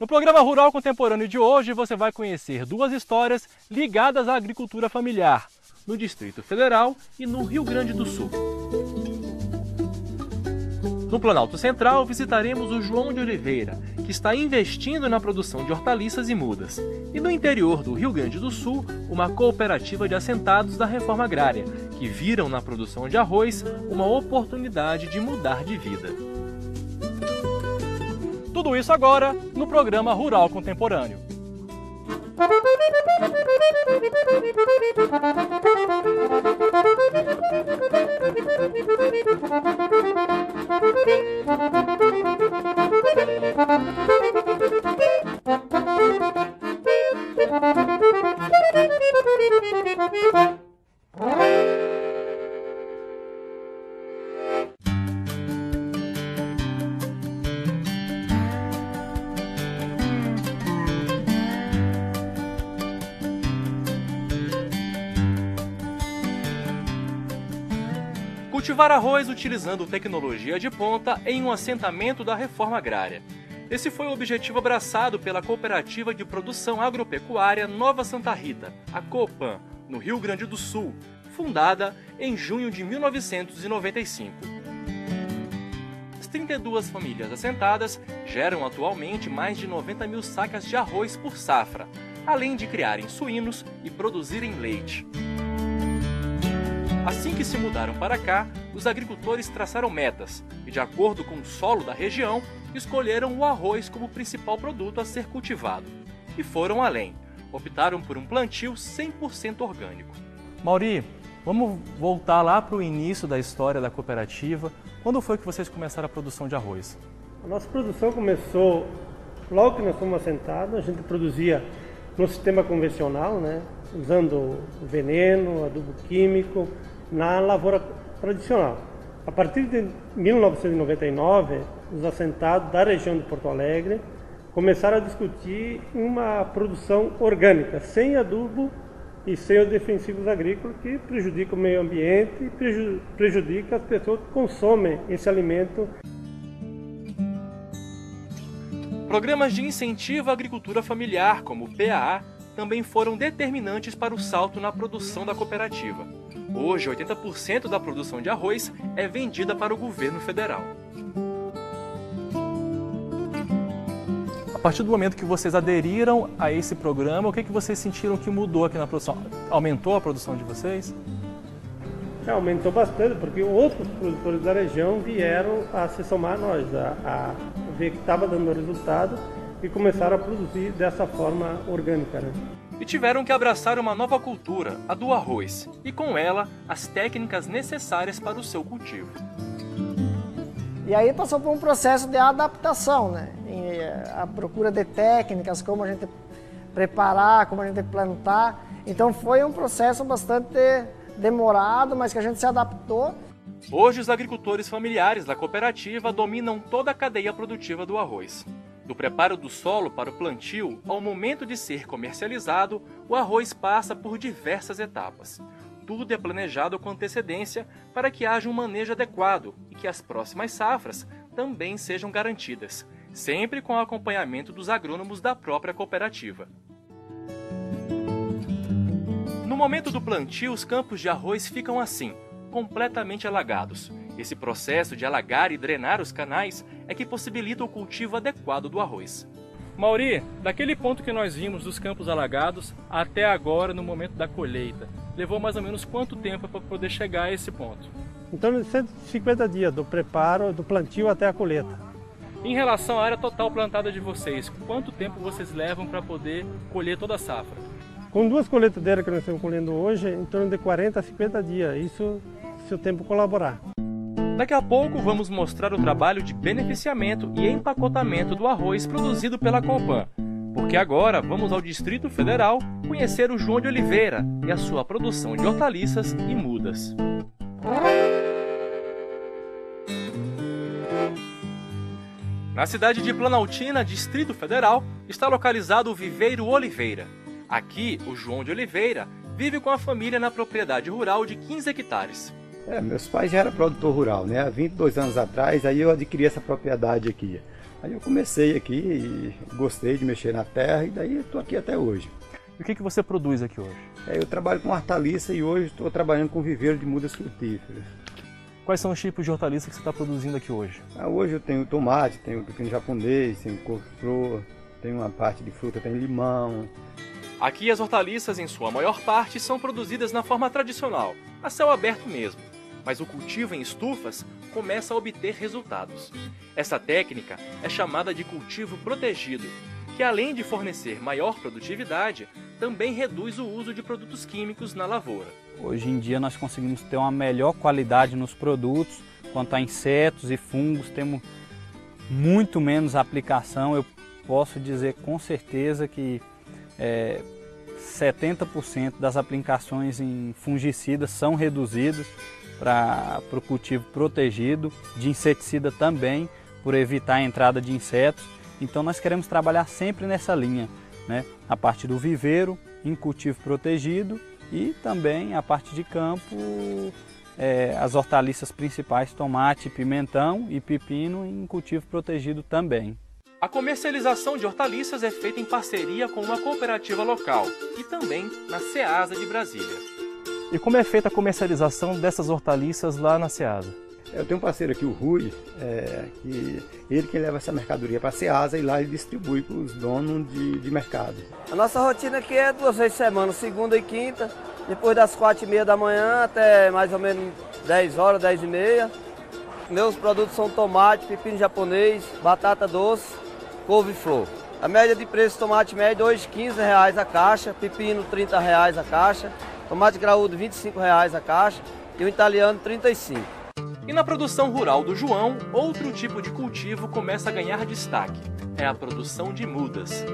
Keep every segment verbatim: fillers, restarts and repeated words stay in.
No programa Rural Contemporâneo de hoje, você vai conhecer duas histórias ligadas à agricultura familiar, no Distrito Federal e no Rio Grande do Sul. No Planalto Central, visitaremos o João de Oliveira, que está investindo na produção de hortaliças e mudas. E no interior do Rio Grande do Sul, uma cooperativa de assentados da reforma agrária, que viram na produção de arroz uma oportunidade de mudar de vida. Tudo isso agora no programa Rural Contemporâneo. Cultivar arroz utilizando tecnologia de ponta em um assentamento da reforma agrária. Esse foi o objetivo abraçado pela Cooperativa de Produção Agropecuária Nova Santa Rita, a Copan, no Rio Grande do Sul, fundada em junho de mil novecentos e noventa e cinco. As trinta e duas famílias assentadas geram atualmente mais de noventa mil sacas de arroz por safra, além de criarem suínos e produzirem leite. Assim que se mudaram para cá, os agricultores traçaram metas e, de acordo com o solo da região, escolheram o arroz como principal produto a ser cultivado. E foram além. Optaram por um plantio cem por cento orgânico. Mauri, vamos voltar lá para o início da história da cooperativa. Quando foi que vocês começaram a produção de arroz? A nossa produção começou logo que nós fomos assentados. A gente produzia no sistema convencional, né? Usando veneno, adubo químico, na lavoura tradicional. A partir de mil novecentos e noventa e nove, os assentados da região de Porto Alegre começaram a discutir uma produção orgânica, sem adubo e sem os defensivos agrícolas, que prejudicam o meio ambiente e prejudicam as pessoas que consomem esse alimento. Programas de incentivo à agricultura familiar, como o P A A, também foram determinantes para o salto na produção da cooperativa. Hoje, oitenta por cento da produção de arroz é vendida para o governo federal. A partir do momento que vocês aderiram a esse programa, o que, que vocês sentiram que mudou aqui na produção? Aumentou a produção de vocês? É, aumentou bastante, porque outros produtores da região vieram a se somar a nós, a, a ver que estava dando resultado e começaram a produzir dessa forma orgânica, né? E tiveram que abraçar uma nova cultura, a do arroz, e com ela, as técnicas necessárias para o seu cultivo. E aí passou por um processo de adaptação, né? A procura de técnicas, como a gente preparar, como a gente plantar. Então foi um processo bastante demorado, mas que a gente se adaptou. Hoje os agricultores familiares da cooperativa dominam toda a cadeia produtiva do arroz. Do preparo do solo para o plantio ao momento de ser comercializado, o arroz passa por diversas etapas. Tudo é planejado com antecedência para que haja um manejo adequado e que as próximas safras também sejam garantidas, sempre com o acompanhamento dos agrônomos da própria cooperativa. No momento do plantio, os campos de arroz ficam assim, completamente alagados. Esse processo de alagar e drenar os canais é que possibilita o cultivo adequado do arroz. Mauri, daquele ponto que nós vimos dos campos alagados até agora, no momento da colheita, levou mais ou menos quanto tempo para poder chegar a esse ponto? Em torno de cento e cinquenta dias do preparo, do plantio até a colheita. Em relação à área total plantada de vocês, quanto tempo vocês levam para poder colher toda a safra? Com duas colheitadeiras que nós estamos colhendo hoje, em torno de quarenta a cinquenta dias, isso se o tempo colaborar. Daqui a pouco vamos mostrar o trabalho de beneficiamento e empacotamento do arroz produzido pela Copan, porque agora vamos ao Distrito Federal conhecer o João de Oliveira e a sua produção de hortaliças e mudas. Na cidade de Planaltina, Distrito Federal, está localizado o Viveiro Oliveira. Aqui, o João de Oliveira vive com a família na propriedade rural de quinze hectares. É, meus pais já eram produtor rural, né? Há vinte e dois anos atrás, aí eu adquiri essa propriedade aqui. Aí eu comecei aqui e gostei de mexer na terra e daí estou aqui até hoje. E o que, que você produz aqui hoje? É, eu trabalho com hortaliça e hoje estou trabalhando com viveiro de mudas frutíferas. Quais são os tipos de hortaliça que você está produzindo aqui hoje? Ah, hoje eu tenho tomate, tenho pepino japonês, tenho couve-flor, tenho uma parte de fruta, tenho limão. Aqui as hortaliças, em sua maior parte, são produzidas na forma tradicional, a céu aberto mesmo. Mas o cultivo em estufas começa a obter resultados. Essa técnica é chamada de cultivo protegido, que além de fornecer maior produtividade, também reduz o uso de produtos químicos na lavoura. Hoje em dia nós conseguimos ter uma melhor qualidade nos produtos, quanto a insetos e fungos, temos muito menos aplicação. Eu posso dizer com certeza que é, setenta por cento das aplicações em fungicidas são reduzidas para o cultivo protegido, de inseticida também, por evitar a entrada de insetos. Então nós queremos trabalhar sempre nessa linha, né? A parte do viveiro, em cultivo protegido e também a parte de campo, é, as hortaliças principais, tomate, pimentão e pepino em cultivo protegido também. A comercialização de hortaliças é feita em parceria com uma cooperativa local e também na Ceasa de Brasília. E como é feita a comercialização dessas hortaliças lá na Ceasa? Eu tenho um parceiro aqui, o Rui, é, que ele que leva essa mercadoria para a Ceasa e lá ele distribui para os donos de, de mercado. A nossa rotina aqui é duas vezes por semana, segunda e quinta, depois das quatro e meia da manhã até mais ou menos dez horas, dez e meia. Meus produtos são tomate, pepino japonês, batata doce, couve-flor. A média de preço do tomate médio hoje quinze reais a caixa, pepino trinta reais a caixa, tomate graúdo vinte e cinco reais a caixa e o italiano trinta e cinco. E na produção rural do João, outro tipo de cultivo começa a ganhar destaque. É a produção de mudas.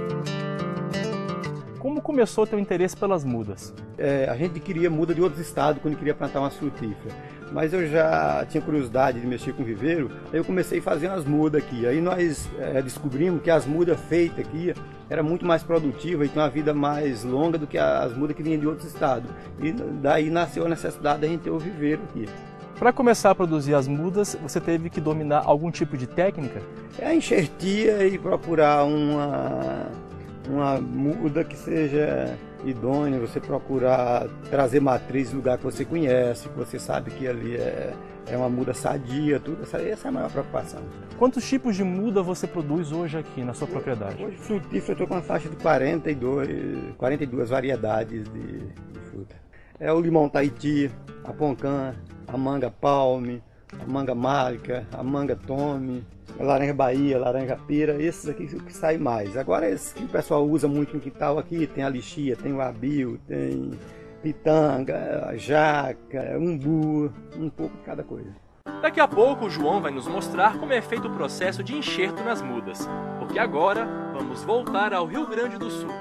Como começou o teu interesse pelas mudas? É, a gente queria muda de outros estados quando queria plantar umas frutíferas. Mas eu já tinha curiosidade de mexer com viveiro, aí eu comecei fazendo as mudas aqui. Aí nós é, descobrimos que as mudas feitas aqui era muito mais produtiva e tinha uma vida mais longa do que as mudas que vinham de outros estados. E daí nasceu a necessidade de a gente ter o viveiro aqui. Para começar a produzir as mudas, você teve que dominar algum tipo de técnica? É a enxertia e procurar uma, uma muda que seja idônea, você procurar trazer matriz do lugar que você conhece, que você sabe que ali é, é uma muda sadia, tudo. Essa, essa é a maior preocupação. Quantos tipos de muda você produz hoje aqui na sua propriedade? Hoje, frutífero, eu estou com uma faixa de quarenta e dois, quarenta e duas variedades de, de fruta. É o limão Tahiti, a poncã, a manga palme, a manga málica, a manga tome, a laranja Bahia, a laranja pera, esses aqui que saem mais. Agora esses que o pessoal usa muito no quintal aqui, tem a lixia, tem o abil, tem pitanga, a jaca, umbu, um pouco de cada coisa. Daqui a pouco o João vai nos mostrar como é feito o processo de enxerto nas mudas, porque agora vamos voltar ao Rio Grande do Sul.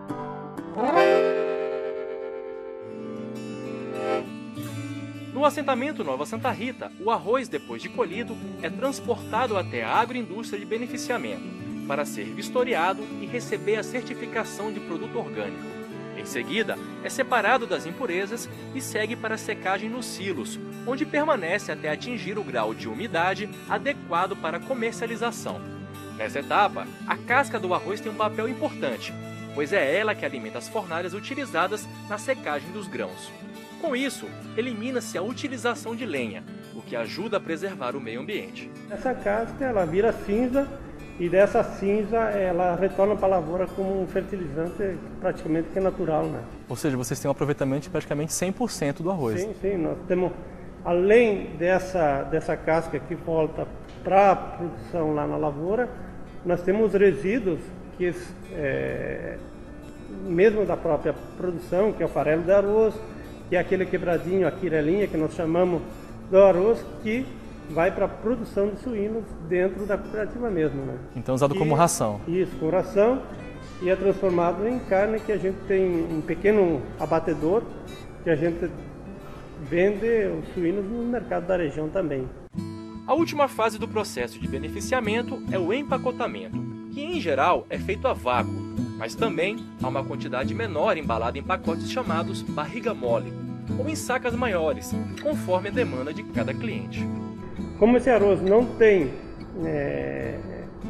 No assentamento Nova Santa Rita, o arroz, depois de colhido, é transportado até a agroindústria de beneficiamento, para ser vistoriado e receber a certificação de produto orgânico. Em seguida, é separado das impurezas e segue para a secagem nos silos, onde permanece até atingir o grau de umidade adequado para comercialização. Nessa etapa, a casca do arroz tem um papel importante, pois é ela que alimenta as fornalhas utilizadas na secagem dos grãos. Com isso, elimina-se a utilização de lenha, o que ajuda a preservar o meio ambiente. Essa casca ela vira cinza e dessa cinza ela retorna para a lavoura como um fertilizante praticamente que é natural, né? Ou seja, vocês têm um aproveitamento de praticamente cem por cento do arroz. Sim, sim. Nós temos, além dessa, dessa casca que volta para a produção lá na lavoura, nós temos resíduos que é, mesmo da própria produção, que é o farelo de arroz, que é aquele quebradinho, a quirelinha que nós chamamos do arroz, que vai para a produção de suínos dentro da cooperativa mesmo, né? Então usado e, como ração. Isso, como ração, e é transformado em carne que a gente tem um pequeno abatedor, que a gente vende os suínos no mercado da região também. A última fase do processo de beneficiamento é o empacotamento, que em geral é feito a vácuo, mas também há uma quantidade menor embalada em pacotes chamados barriga mole, ou em sacas maiores, conforme a demanda de cada cliente. Como esse arroz não tem é,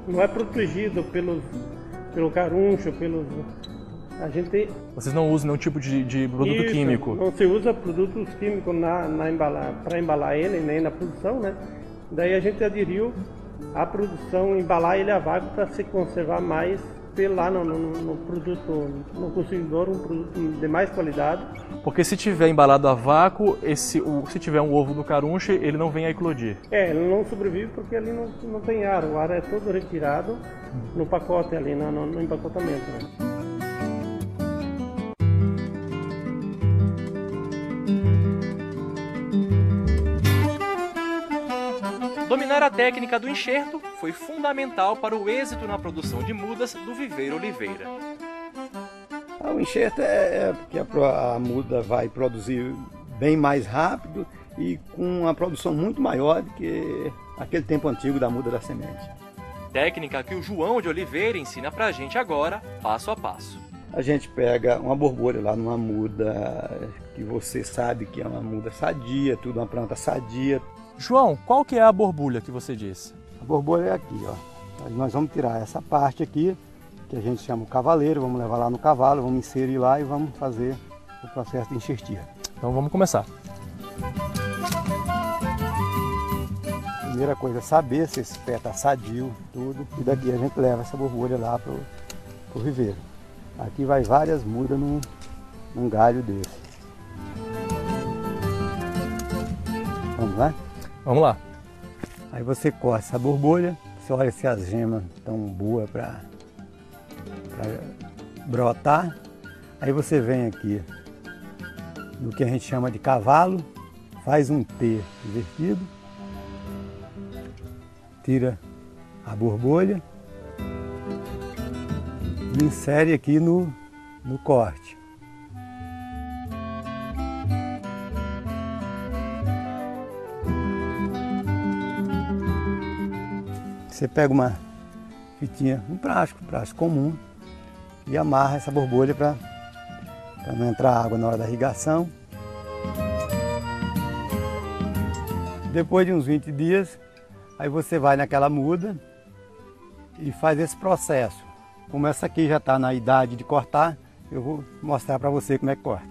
não é protegido pelos, pelo caruncho, pelos... A gente... Vocês não usam nenhum tipo de, de produto Isso, químico? Não se usa produtos químicos na, na embalar, para embalar ele, nem na produção, né? Daí a gente aderiu à produção, embalar ele a vácuo para se conservar mais lá no, no, no produto, no consumidor, um produto de mais qualidade. Porque se tiver embalado a vácuo, esse, o, se tiver um ovo do carunche, ele não vem a eclodir? É, ele não sobrevive porque ali não, não tem ar, o ar é todo retirado no pacote ali, no, no, no empacotamento, né? Dominar a técnica do enxerto foi fundamental para o êxito na produção de mudas do Viveiro Oliveira. O enxerto é porque a, a muda vai produzir bem mais rápido e com uma produção muito maior do que aquele tempo antigo da muda da semente. Técnica que o João de Oliveira ensina pra gente agora, passo a passo. A gente pega uma borbolha lá numa muda que você sabe que é uma muda sadia, tudo uma planta sadia. João, qual que é a borbulha que você disse? A borbolha é aqui, ó. Nós vamos tirar essa parte aqui, que a gente chama o cavaleiro, vamos levar lá no cavalo, vamos inserir lá e vamos fazer o processo de enxertia. Então vamos começar. A primeira coisa é saber se esse pé está sadio, tudo, e daqui a gente leva essa borbolha lá pro, pro viveiro. Aqui vai várias mudas num, num galho desse. Vamos lá? Vamos lá. Aí você corta essa borbolha, você olha se as gemas estão boas para brotar. Aí você vem aqui no que a gente chama de cavalo, faz um T invertido, tira a borbolha e insere aqui no, no corte. Você pega uma fitinha, um plástico, um plástico comum, e amarra essa borbolha para não entrar água na hora da irrigação. Depois de uns vinte dias, aí você vai naquela muda e faz esse processo. Como essa aqui já está na idade de cortar, eu vou mostrar para você como é que corta.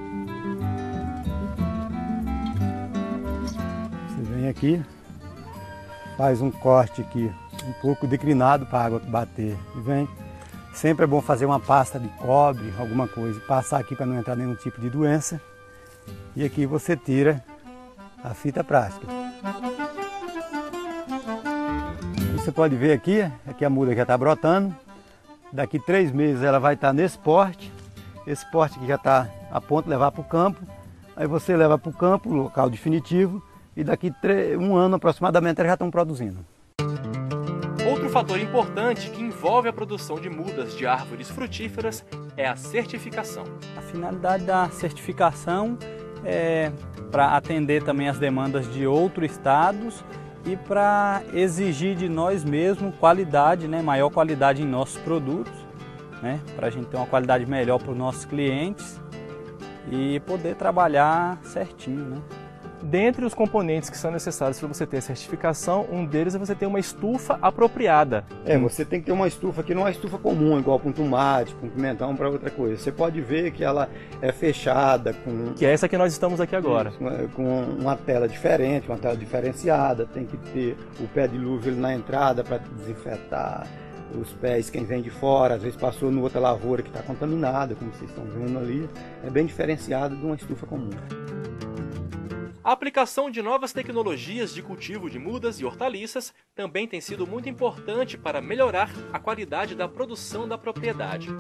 Você vem aqui, faz um corte aqui, um pouco declinado para a água bater e vem. Sempre é bom fazer uma pasta de cobre, alguma coisa, passar aqui para não entrar nenhum tipo de doença. E aqui você tira a fita plástica. Você pode ver aqui, aqui a muda já está brotando. Daqui três meses ela vai estar nesse porte. Esse porte que já está a ponto de levar para o campo. Aí você leva para o campo, local definitivo. E daqui um ano aproximadamente elas já estão produzindo. Outro fator importante que envolve a produção de mudas de árvores frutíferas é a certificação. A finalidade da certificação é para atender também as demandas de outros estados e para exigir de nós mesmos qualidade, né, maior qualidade em nossos produtos, né, para a gente ter uma qualidade melhor para os nossos clientes e poder trabalhar certinho, né? Dentre os componentes que são necessários para você ter certificação, um deles é você ter uma estufa apropriada. É, você tem que ter uma estufa que não é uma estufa comum, igual para um tomate, para um pimentão, para outra coisa. Você pode ver que ela é fechada com... Que é essa que nós estamos aqui agora. Com uma tela diferente, uma tela diferenciada. Tem que ter o pé de luva na entrada para desinfetar os pés, quem vem de fora, às vezes passou em outra lavoura que está contaminada, como vocês estão vendo ali. É bem diferenciado de uma estufa comum. A aplicação de novas tecnologias de cultivo de mudas e hortaliças também tem sido muito importante para melhorar a qualidade da produção da propriedade.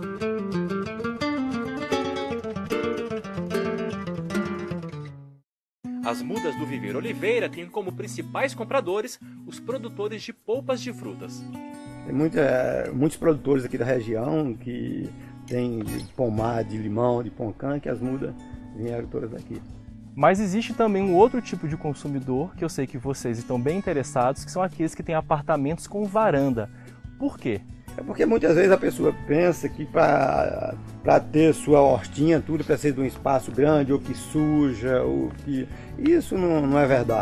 As mudas do Viveiro Oliveira têm como principais compradores os produtores de polpas de frutas. Tem muita, muitos produtores aqui da região que tem de pomar, de limão, de poncã, que as mudas vieram todas daqui. Mas existe também um outro tipo de consumidor que eu sei que vocês estão bem interessados, que são aqueles que têm apartamentos com varanda. Por quê? É porque muitas vezes a pessoa pensa que para ter sua hortinha tudo precisa de um espaço grande, ou que suja, ou que... Isso não, não é verdade.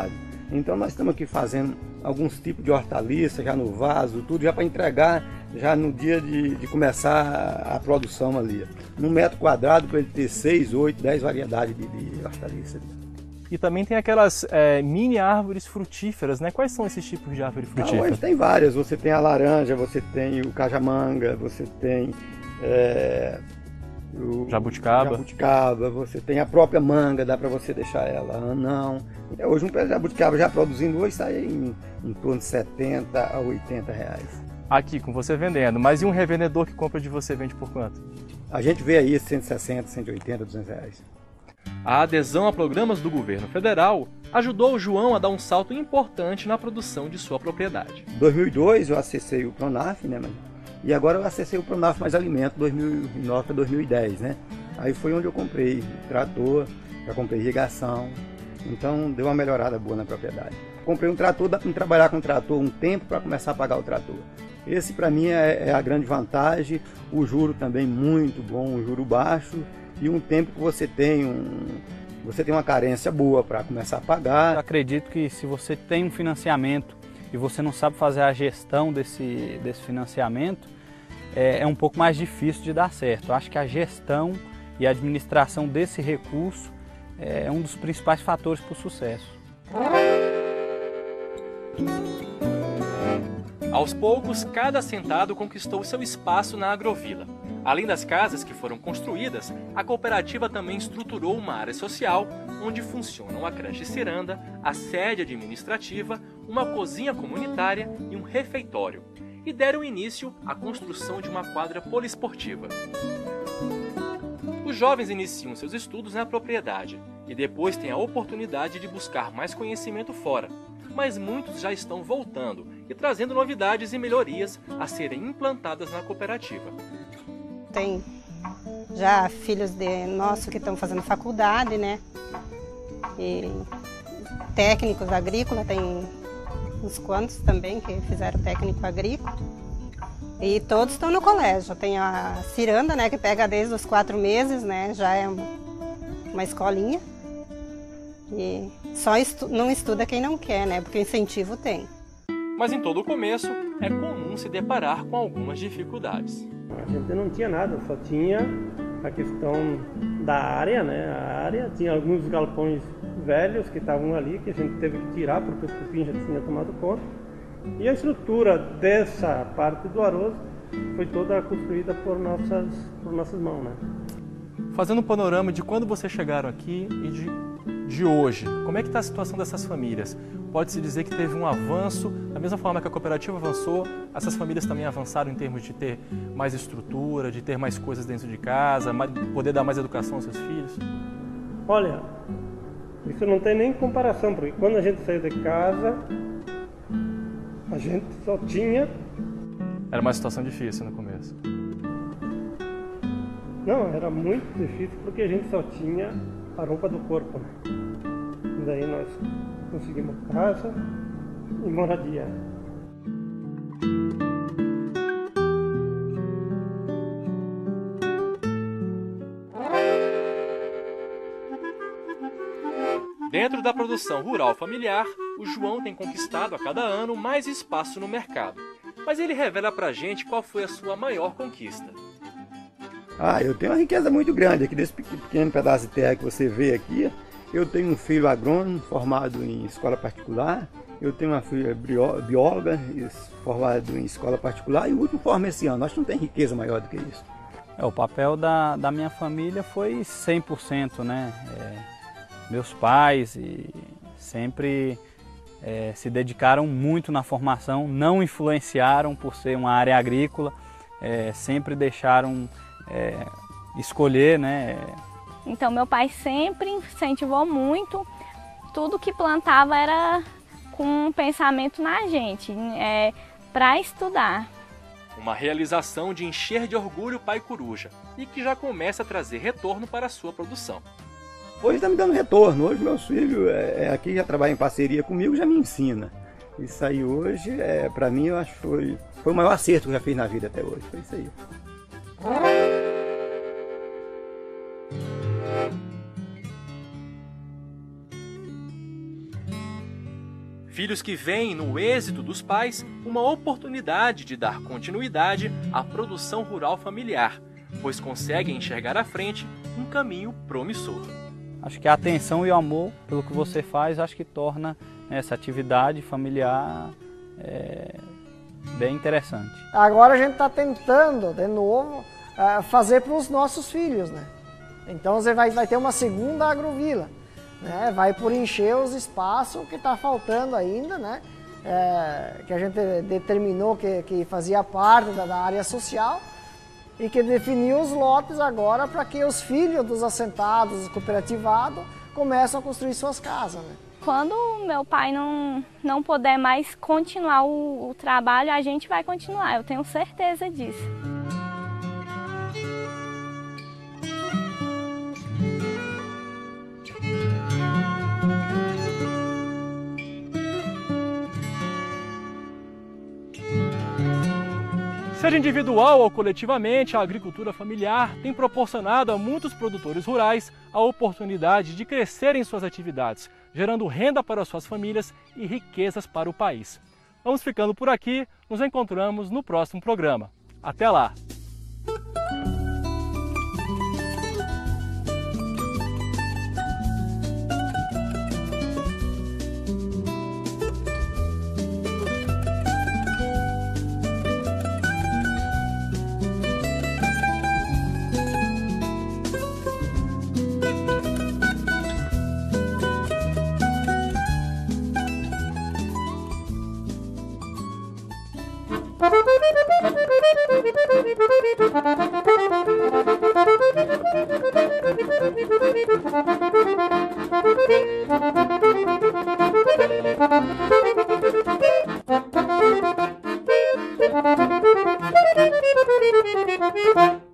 Então nós estamos aqui fazendo alguns tipos de hortaliça já no vaso, tudo já para entregar já no dia de, de começar a produção ali. Num metro quadrado para ele ter seis, oito, dez variedades de, de hortaliça. E também tem aquelas é, mini árvores frutíferas, né? Quais são esses tipos de árvore frutífera? Não, hoje tem várias. Você tem a laranja, você tem o cajamanga, você tem é, o jabuticaba. jabuticaba, você tem a própria manga, dá para você deixar ela anão. Hoje um pé de jabuticaba já produzindo hoje sai em, em torno de setenta a oitenta reais. Aqui, com você vendendo, mas e um revendedor que compra de você vende por quanto? A gente vê aí cento e sessenta, cento e oitenta, duzentos reais. A adesão a programas do governo federal ajudou o João a dar um salto importante na produção de sua propriedade. Em dois mil e dois eu acessei o Pronaf, né, mas... e agora eu acessei o Pronaf Mais Alimento dois mil e nove para dois mil e dez, né? Aí foi onde eu comprei trator, já comprei irrigação, então deu uma melhorada boa na propriedade. Comprei um trator, dá para trabalhar com o trator um tempo para começar a pagar o trator. Esse para mim é, é a grande vantagem, o juro também muito bom, um juro baixo, e um tempo que você tem, um, você tem uma carência boa para começar a pagar. Eu acredito que se você tem um financiamento e você não sabe fazer a gestão desse, desse financiamento, é, é um pouco mais difícil de dar certo. Eu acho que a gestão e a administração desse recurso é um dos principais fatores para o sucesso. Aos poucos, cada assentado conquistou seu espaço na agrovila. Além das casas que foram construídas, a cooperativa também estruturou uma área social, onde funcionam a creche ciranda, a sede administrativa, uma cozinha comunitária e um refeitório, e deram início à construção de uma quadra poliesportiva. Os jovens iniciam seus estudos na propriedade e depois têm a oportunidade de buscar mais conhecimento fora, mas muitos já estão voltando e trazendo novidades e melhorias a serem implantadas na cooperativa. Tem já filhos de nossos que estão fazendo faculdade, né? E técnicos agrícolas, tem uns quantos também que fizeram técnico agrícola. E todos estão no colégio. Tem a ciranda, né, que pega desde os quatro meses, né? Já é uma escolinha. E só estu- não estuda quem não quer, né? Porque incentivo tem. Mas em todo o começo, é comum se deparar com algumas dificuldades. A gente não tinha nada, só tinha a questão da área, né? A área tinha alguns galpões velhos que estavam ali, que a gente teve que tirar porque o cupim já tinha tomado conta. E a estrutura dessa parte do arroz foi toda construída por nossas, por nossas mãos, né? Fazendo um panorama de quando vocês chegaram aqui e de, de hoje, como é que está a situação dessas famílias? Pode-se dizer que teve um avanço, da mesma forma que a cooperativa avançou, essas famílias também avançaram em termos de ter mais estrutura, de ter mais coisas dentro de casa, poder dar mais educação aos seus filhos? Olha, isso não tem nem comparação, porque quando a gente saiu de casa, a gente só tinha... Era uma situação difícil no começo. Não, era muito difícil porque a gente só tinha a roupa do corpo, né? E daí nós conseguimos casa e moradia. Dentro da produção rural familiar, o João tem conquistado a cada ano mais espaço no mercado. Mas ele revela pra gente qual foi a sua maior conquista. Ah, eu tenho uma riqueza muito grande aqui desse pequeno pedaço de terra que você vê aqui. Eu tenho um filho agrônomo formado em escola particular. Eu tenho uma filha bióloga formada em escola particular e o último forma esse ano. Acho que não tem riqueza maior do que isso. É, o papel da, da minha família foi cem por cento, né? É, meus pais e sempre é, se dedicaram muito na formação, não influenciaram por ser uma área agrícola, é, sempre deixaram é, escolher, né? Então meu pai sempre incentivou muito, tudo que plantava era com um pensamento na gente, é, para estudar. Uma realização de encher de orgulho o pai coruja e que já começa a trazer retorno para a sua produção. Hoje está me dando retorno, hoje meus filhos é, aqui já trabalham em parceria comigo, já me ensina. Isso aí hoje, é, para mim, eu acho que foi, foi o maior acerto que eu já fiz na vida até hoje, foi isso aí. Filhos que veem no êxito dos pais uma oportunidade de dar continuidade à produção rural familiar, pois conseguem enxergar à frente um caminho promissor. Acho que a atenção e o amor pelo que você faz, acho que torna essa atividade familiar é, bem interessante. Agora a gente está tentando, de novo, fazer para os nossos filhos, né? Então você vai, vai ter uma segunda agrovila, né? Vai por encher os espaços que está faltando ainda, né? É, que a gente determinou que, que fazia parte da, da área social e que definiu os lotes agora para que os filhos dos assentados, os cooperativados, começam a construir suas casas, né? Quando meu pai não, não puder mais continuar o, o trabalho, a gente vai continuar, eu tenho certeza disso. Seja individual ou coletivamente, a agricultura familiar tem proporcionado a muitos produtores rurais a oportunidade de crescer em suas atividades, gerando renda para suas famílias e riquezas para o país. Vamos ficando por aqui, nos encontramos no próximo programa. Até lá! Thank you.